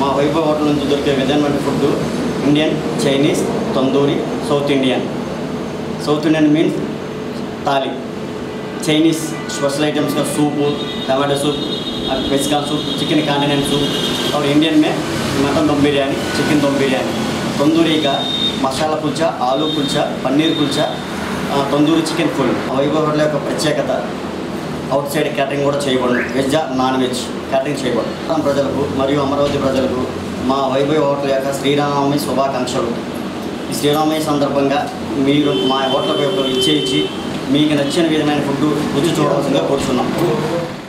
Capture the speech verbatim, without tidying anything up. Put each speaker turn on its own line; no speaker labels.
మా వైభవ్ హోటల్ నుంచి దొరికే విధమైన food Indian, Chinese, tandoori, South Indian. South Indian means thali. Chinese special items का सूप, टमाटो सूप, वेज का सूप, चिकन कॉन्टिनेंट सूप और इंडियन में मटन दम बिरयानी, चिकन दम बिरयानी. तंदूरी का masala kulcha, aloo kulcha, paneer kulcha, tandoori chicken full. Vaibhav hotel యొక్క ప్రత్యేకత అవుట్ సైడ్ క్యాటరింగ్ కూడా చేయబడదు. వెజ్ నాన్ వెజ్ క్యాటరింగ్ చేయబడదు. ప్రజలకు మరియు అమరావతి ప్రజలకు మా వైభవ్ హోటల్ యొక్క శ్రీరామనవమి శుభాకాంక్షలు. ఈ శ్రీరామనవమి సందర్భంగా మీరు మా హోటల్ ఇచ్చే ఇచ్చి మీకు నచ్చిన విధమైన ఫుడ్ రుచి చూడవలసిందిగా కోరుతున్నాం.